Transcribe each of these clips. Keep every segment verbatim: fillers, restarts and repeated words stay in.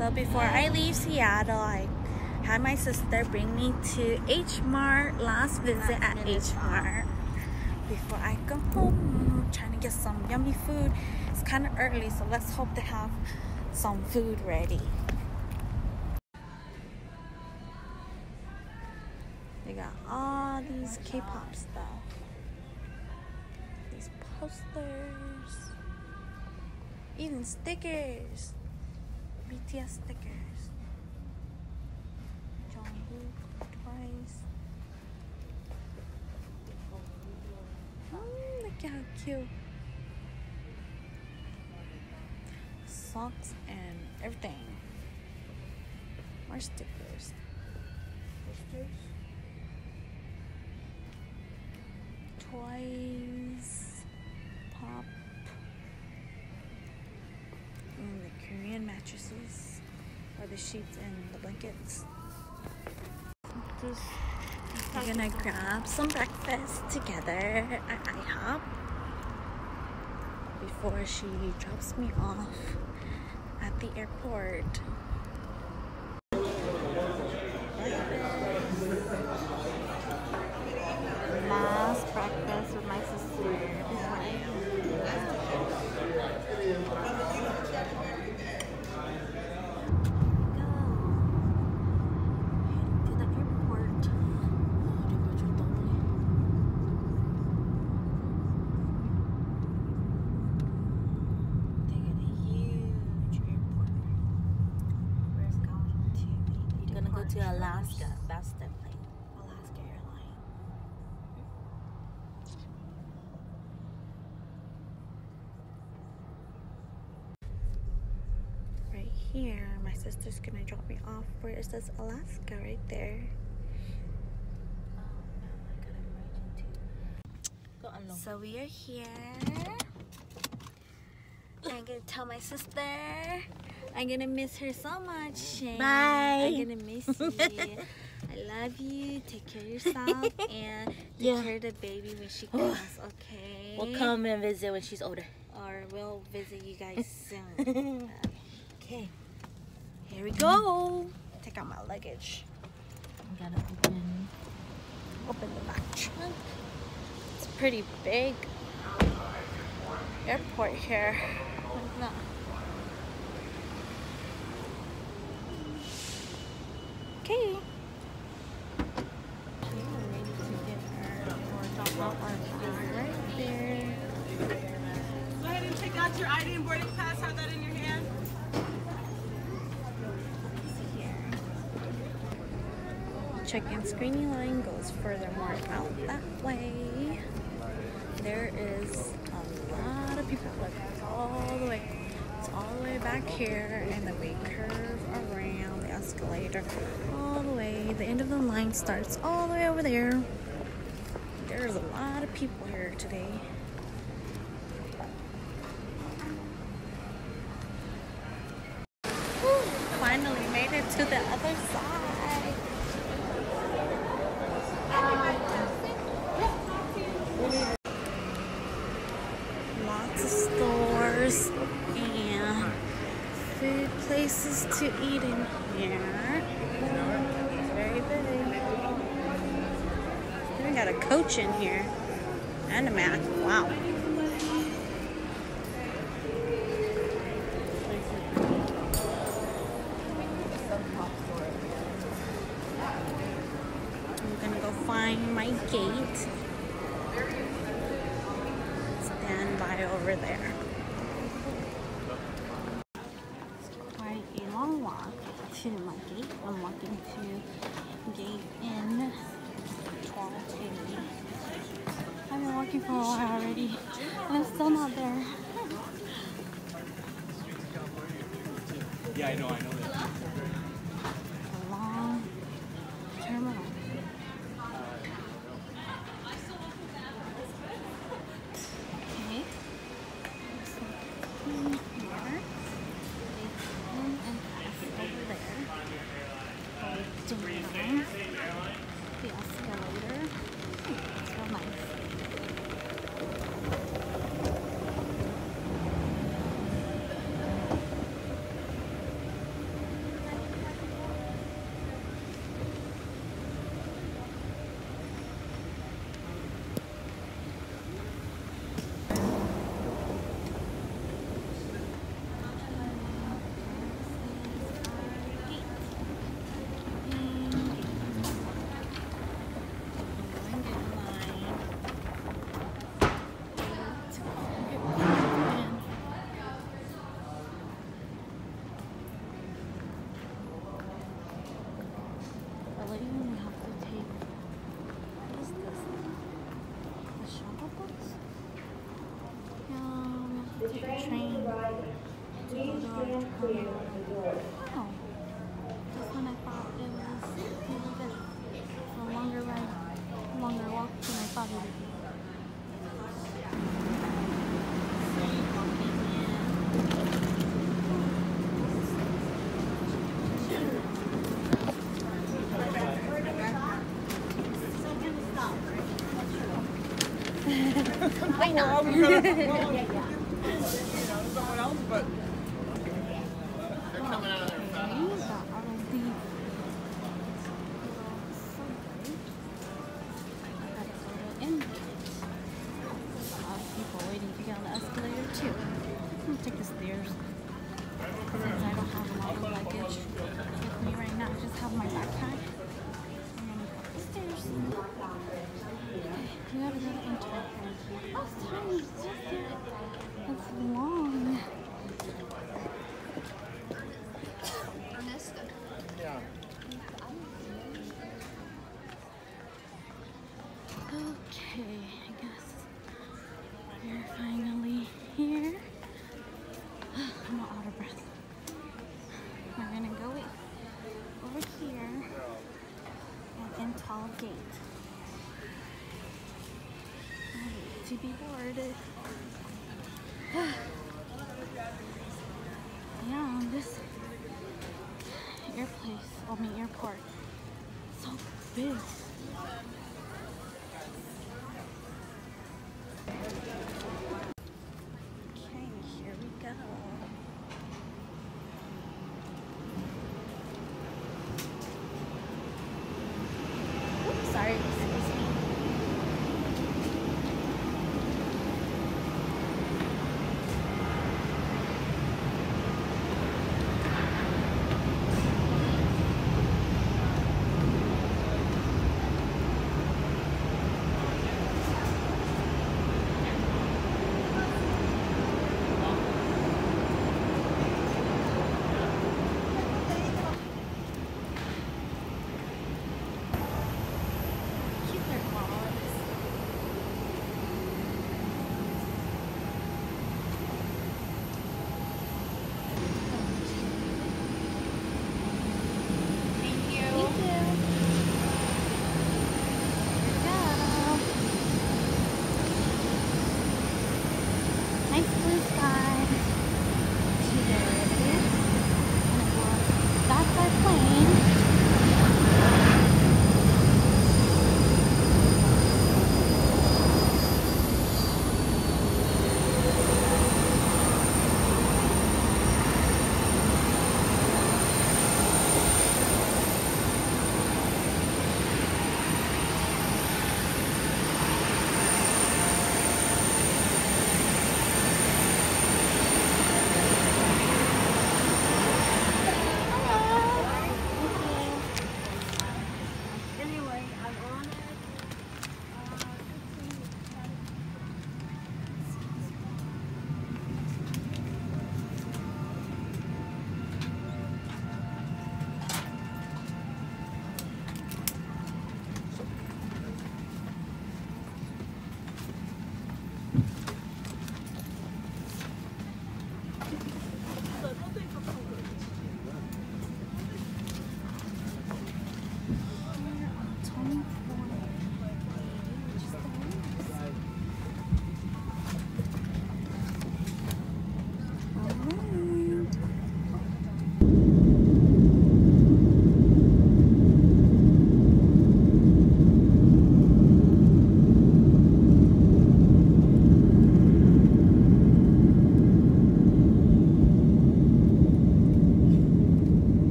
So before I leave Seattle, I had my sister bring me to H Mart. Last visit at H Mart. Before I go home, I'm trying to get some yummy food. It's kind of early, so let's hope they have some food ready. They got all these K-pop stuff. These posters. Even stickers. B T S stickers. Jungkook, Twice. Mm, look how cute. Socks and everything. More stickers. Posters. Toys. Pop. And the Korean mattresses. Or the sheets and the blankets. Just we're gonna grab some breakfast together at IHOP before she drops me off at the airport. Last breakfast with my sister before I to Alaska. That's the plane. Alaska airline. Right here, my sister's gonna drop me off where it says Alaska right there. So we are here. I'm gonna tell my sister I'm gonna miss her so much, Shane. Bye. I'm gonna miss you. I love you. Take care of yourself and take Yeah. care of the baby when she comes, okay? We'll come and visit when she's older. Or we'll visit you guys soon. Okay. Here we go. Take out my luggage. I gotta open. Open the back trunk. It's pretty big. Airport here. What is that? Okay. Okay, we're ready to get our or drop off our food right there. Go ahead and take out your I D and boarding pass. Have that in your hand. Here. Check-in screening line goes furthermore out that way. There is a lot of people. Look, it's all the way. It's all the way back here, and then we curve around the escalator all the way. The end of the line starts all the way over there. There's a lot of people here today. Whew, finally made it to the other side. Lots of stores and food places to eat in here. It's very big. We got a Coach in here and a Mac. Wow. I'm gonna go find my gate. Stand by over there. It's quite a long walk to my gate. I'm walking to gate in twelve eighty. I've been walking for a while already, and I'm still not there. Yeah, I know, I know that. A long terminal. Okay. So, in here. In and pass over there. Go down the escalator. It's real nice. right now. Well, we gotta, well, you know, someone else, but they're coming out of there fast. People waiting to get on the escalator too. I'm gonna take the stairs since I don't have a lot of luggage with me right now. I just have my backpack. I'm gonna go up the stairs. Okay, we gotta go to enter. Oh, it's tiny. It's just there. It's long. Yeah. Okay, I guess we're finally here. I'm not out of breath. We're gonna go over here and in Tall Gate. Ready to be boarded. Yeah, this airplace, I mean airport, so big. Okay, here we go. Oops, sorry, excuse me.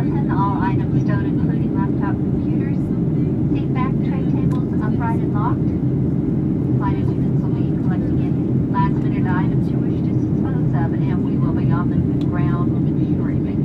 Fasten all items stowed, including laptop computers. Seat back tray tables upright and locked. Flight attendants will be collecting any last minute items you wish to dispose of, and we will be on the ground shortly.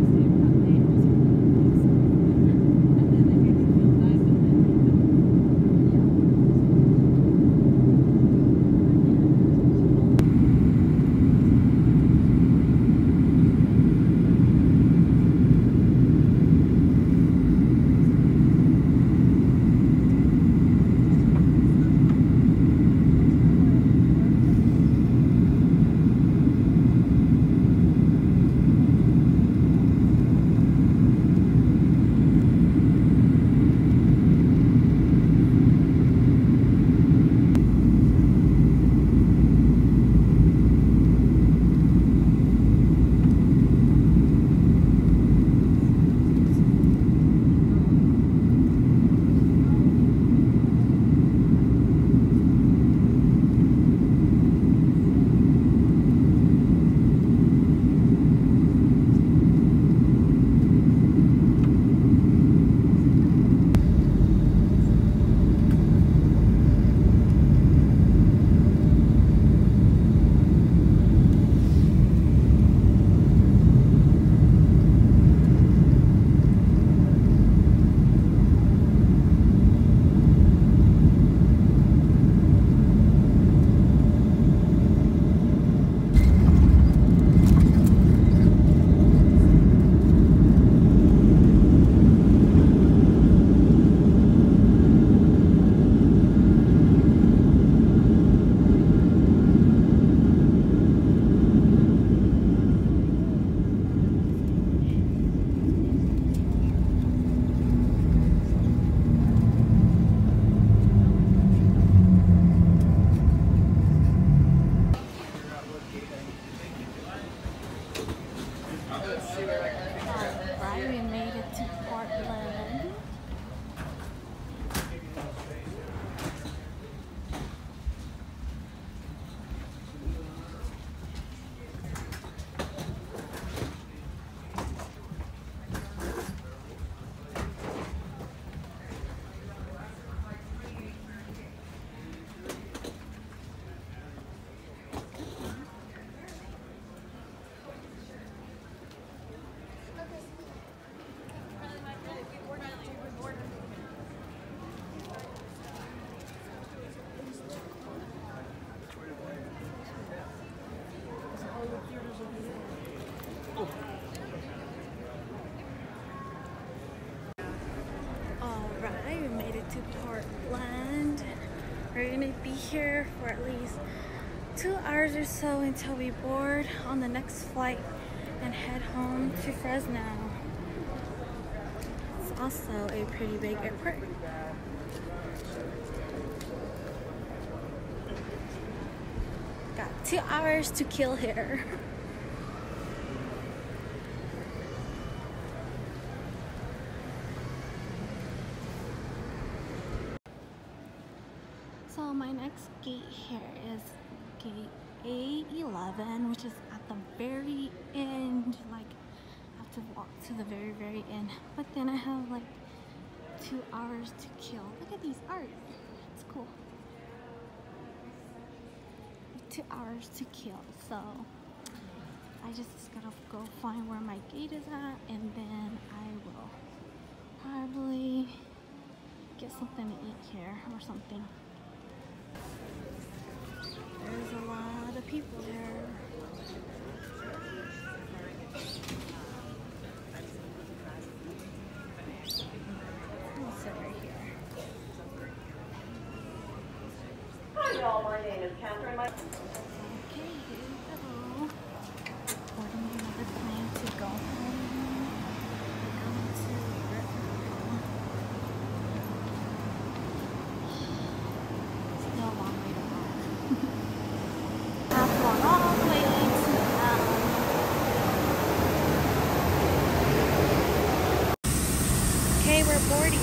Alright, we made it to Portland. Alright, we made it to Portland. We're gonna be here for at least two hours or so until we board on the next flight and head home to Fresno. It's also a pretty big airport. Got two hours to kill here. So my next gate here is gate A eleven, which is at the very end. Like, I have to walk to the very, very end. But then I have like two hours to kill. Look at these art. It's cool. Two hours to kill. So I just gotta go find where my gate is at, and then I will probably get something to eat here or something. There's a lot of people here. I'll sit right here. Hi y'all, my name is Catherine. My Okay, here we go. Boarding another plane to go home. We're going to Fresno. Still a long way to go. Have to walk all the way to town. Okay, we're boarding.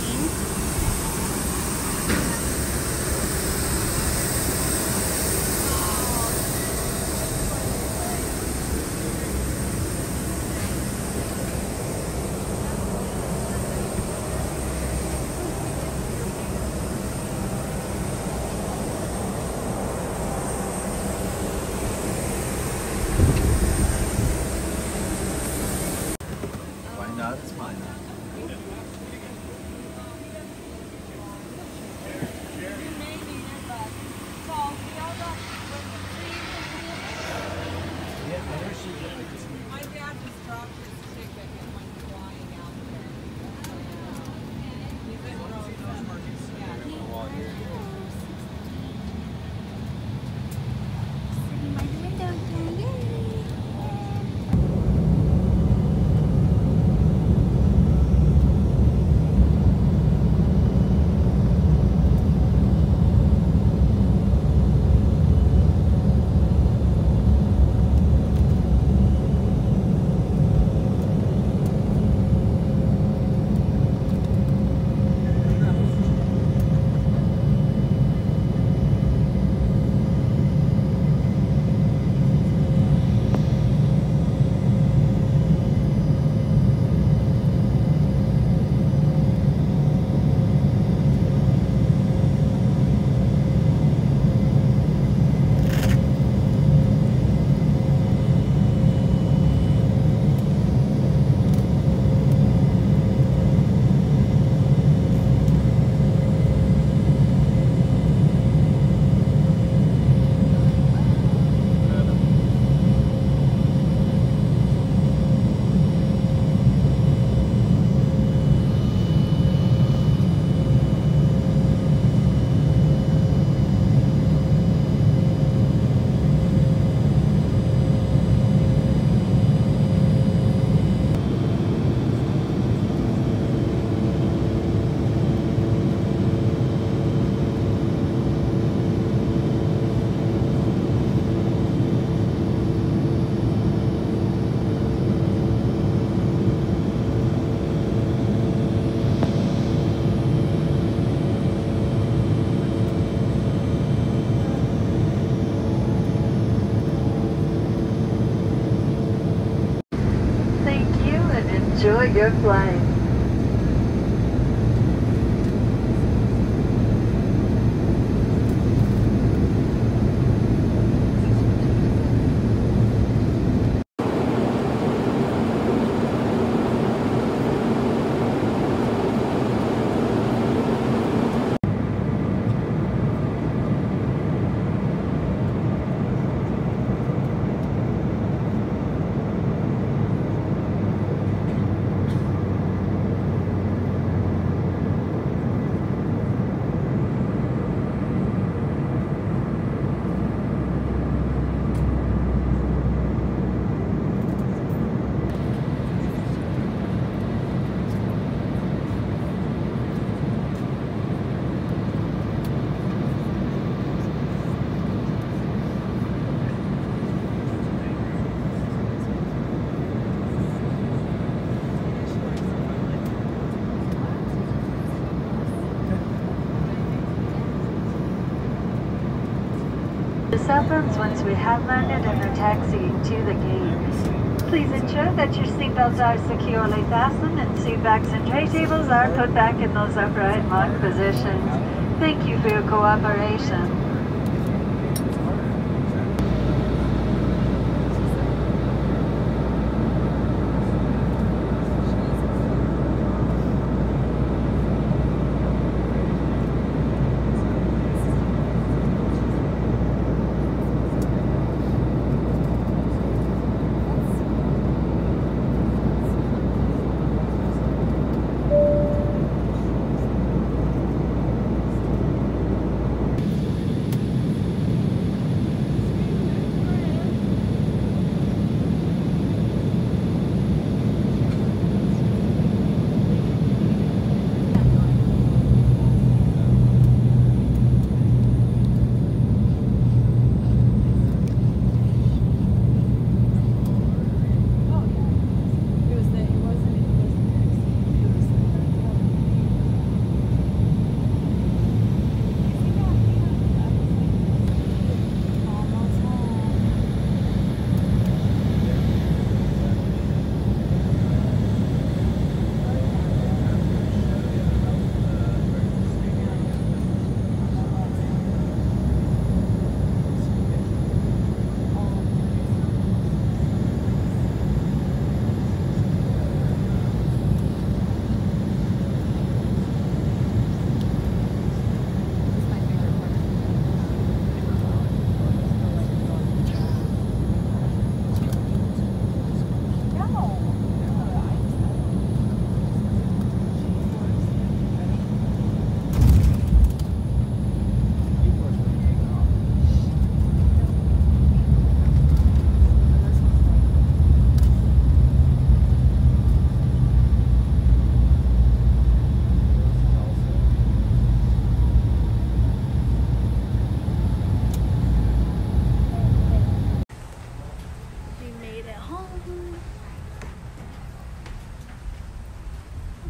that's fine. Yeah, I heard she did like this. My dad just dropped his ticket and went flying out there. He's in Rome. Yeah. Enjoy your flight. This happens once we have landed and are taxiing to the gate. Please ensure that your seatbelts are securely fastened and seat backs and tray tables are put back in those upright lock positions. Thank you for your cooperation.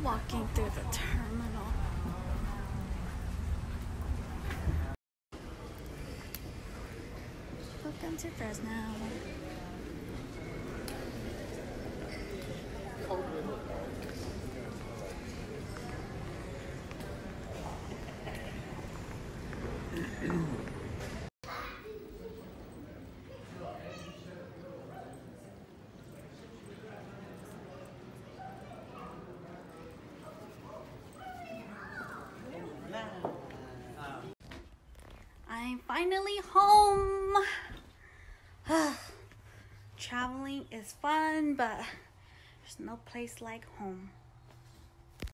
walking through the terminal. Welcome to Fresno. I'm finally home. Traveling is fun, but there's no place like home.